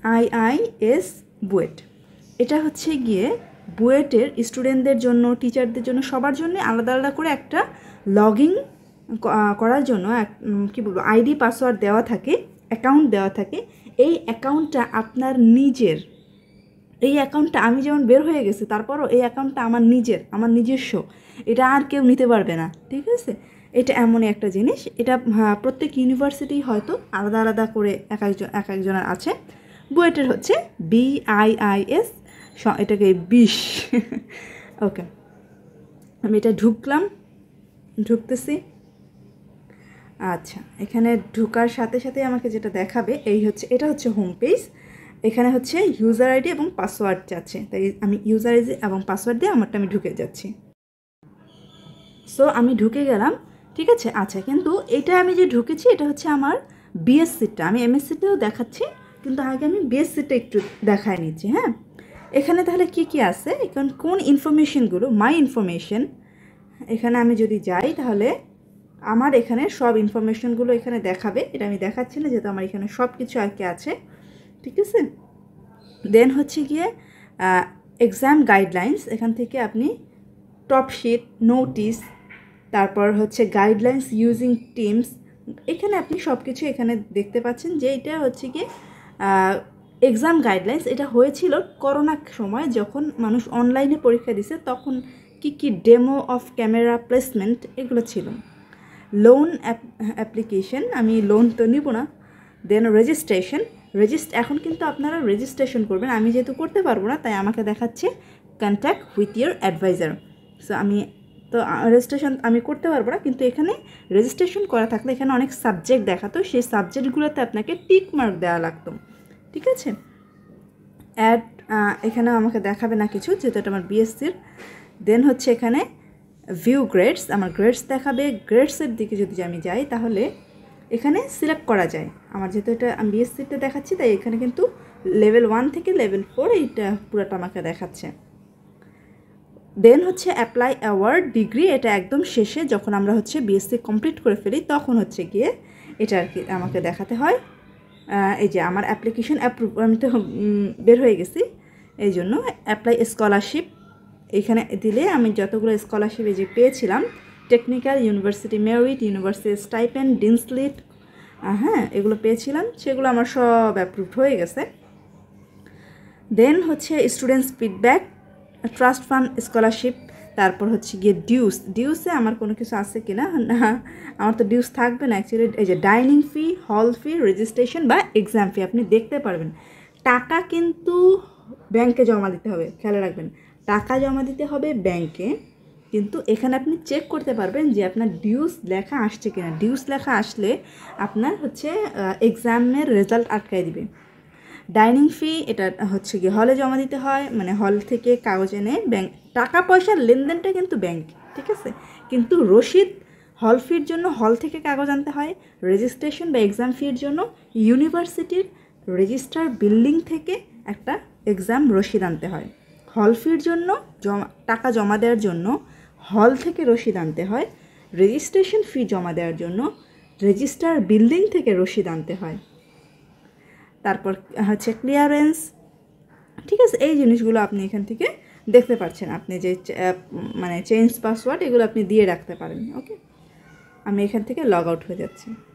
BIIS BUET. এটা হচ্ছে গিয়ে বুয়েটের স্টুডেন্টদের জন্য, টিচারদের জন্য, সবার জন্য আলাদা আলাদা করে একটা লগ ইন করার জন্য কি বলবো আইডি পাসওয়ার্ড দেওয়া থাকে, অ্যাকাউন্ট দেওয়া থাকে। এই অ্যাকাউন্টটা আপনার নিজের, এই অ্যাকাউন্টটা আমি যেমন বের হয়ে গেছি, তারপরও এই অ্যাকাউন্টটা আমার নিজস্ব, এটা আর কেউ নিতে পারবে না, ঠিক আছে? এটা এমনই একটা জিনিস, এটা প্রত্যেক ইউনিভার্সিটি হয়তো আলাদা আলাদা করে এক একজনের আছে। বুয়েটের হচ্ছে BIIS, এটাকে 20। ওকে, আমি এটা ঢুকতেছি। আচ্ছা, এখানে ঢোকার সাথে সাথে আমাকে যেটা দেখাবে এটা হচ্ছে হোম পেজ। এখানে হচ্ছে ইউজার আইডি এবং পাসওয়ার্ড চাচ্ছে, তাই আমি ইউজার আইডি এবং পাসওয়ার্ড দিয়ে আমি ঢুকে যাচ্ছি। সো আমি ঢুকে গেলাম, ঠিক আছে? আচ্ছা, কিন্তু এটা আমি যে ঢুকেছি এটা হচ্ছে আমার বিএসসিটা, আমি এমএসসিটাও দেখাচ্ছি, কিন্তু আগে আমি বিএসসিটা একটু দেখায় নিচ্ছি। হ্যাঁ, এখানে তাহলে কি কি আছে, এখন কোন ইনফরমেশনগুলো, মাই ইনফরমেশন, এখানে আমি যদি যাই তাহলে আমার এখানে সব ইনফরমেশনগুলো এখানে দেখাবে। এটা আমি দেখাচ্ছি না যেহেতু আমার এখানে সব কিছু আর কি আছে, ঠিক আছে? দেন হচ্ছে গিয়ে এক্সাম গাইডলাইন্স, এখান থেকে আপনি টপ শিট, নোটিস, তারপর হচ্ছে গাইডলাইন্স ইউজিং টিমস, এখানে আপনি সব কিছু এখানে দেখতে পাচ্ছেন যে এটা হচ্ছে গিয়ে এক্সাম গাইডলাইন্স। এটা হয়েছিল করোনার সময়, যখন মানুষ অনলাইনে পরীক্ষা দিছে, তখন কি ডেমো অফ ক্যামেরা প্লেসমেন্ট এগুলো ছিল। লোন অ্যাপ্লিকেশন, আমি লোন তো নিব না। দেন রেজিস্ট্রেশন, এখন কিন্তু আপনারা রেজিস্ট্রেশন করবেন, আমি যেহেতু করতে পারবো না তাই আমাকে দেখাচ্ছে contact with year adviser. So আমি তো রেজিস্ট্রেশন আমি করতে পারবো না, কিন্তু এখানে রেজিস্ট্রেশন করা থাকলে এখানে অনেক সাবজেক্ট দেখাতো, সেই সাবজেক্টগুলোতে আপনাকে টিক মার্ক দেওয়া লাগতো, ঠিক আছে? এখানে আমাকে দেখাবে না কিছু, যেহেতু এটা আমার বিএসসির। দেন হচ্ছে এখানে ভিউ গ্রেডস, আমার গ্রেডস দেখাবে। গ্রেডসের দিকে যদি আমি যাই তাহলে এখানে সিলেক্ট করা যায়। আমার যেহেতু এটা আমি বিএসসিতে দেখাচ্ছি, তাই এখানে কিন্তু লেভেল 1 থেকে লেভেল 4 এইটা পুরোটা আমাকে দেখাচ্ছে। দেন হচ্ছে অ্যাপ্লাই অ্যাওয়ার্ড ডিগ্রি, এটা একদম শেষে যখন আমরা হচ্ছে বিএসসি কমপ্লিট করে ফেলি তখন হচ্ছে গিয়ে এটা আর কি আমাকে দেখাতে হয়। এই যে আমার অ্যাপ্লিকেশন অ্যাপ্রুভ, আমি তো বের হয়ে গেছি, এই জন্য অ্যাপ্লাই স্কলারশিপ এখানে দিলে আমি যতগুলো স্কলারশিপ এই যে পেয়েছিলাম, technical, university merit, university stipend, ডিনসলিট, হ্যাঁ এগুলো পেয়েছিলাম, সেগুলো আমার সব অ্যাপ্রুভ হয়ে গেছে। দেন হচ্ছে students feedback, trust fund scholarship, তারপর হচ্ছে গিয়ে ডিউসে আমার কোনো কিছু আছে কি না, আমার তো ডিউস থাকবে না অ্যাকচুয়ালি। এই যে ডাইনিং ফি, হল ফি, রেজিস্ট্রেশন বা এক্সাম ফি আপনি দেখতে পারবেন। টাকা কিন্তু ব্যাংকে জমা দিতে হবে, খেয়াল রাখবেন, টাকা জমা দিতে হবে ব্যাংকে, কিন্তু এখানে আপনি চেক করতে পারবেন যে আপনার ডিউস লেখা আসছে কিনা। ডিউস লেখা আসলে আপনার হচ্ছে এক্সামের রেজাল্ট আটকায় দিবে। ডাইনিং ফি এটা হচ্ছে গিয়ে হলে জমা দিতে হয়, মানে হল থেকে কাগজ এনে ব্যাংক, টাকা পয়সার লেনদেনটা কিন্তু ব্যাংক, ঠিক আছে? কিন্তু রসিদ হল ফির জন্য হল থেকে কাগজ আনতে হয়, রেজিস্ট্রেশন বা এক্সাম ফির জন্য ইউনিভার্সিটির রেজিস্ট্রার বিল্ডিং থেকে একটা এক্সাম রসিদ আনতে হয়। হল ফির জন্য টাকা জমা দেওয়ার জন্য হল থেকে রসিদ আনতে হয়, রেজিস্ট্রেশন ফি জমা দেওয়ার জন্য রেজিস্ট্রার বিল্ডিং থেকে রসিদ আনতে হয়। তারপর হচ্ছে ক্লিয়ারেন্স, ঠিক আছে? এই জিনিসগুলো আপনি এখান থেকে দেখতে পাচ্ছেন, আপনি যে মানে চেঞ্জ পাসওয়ার্ড এগুলো আপনি দিয়ে রাখতে পারেন। ওকে, আমি এখান থেকে লগ আউট হয়ে যাচ্ছি।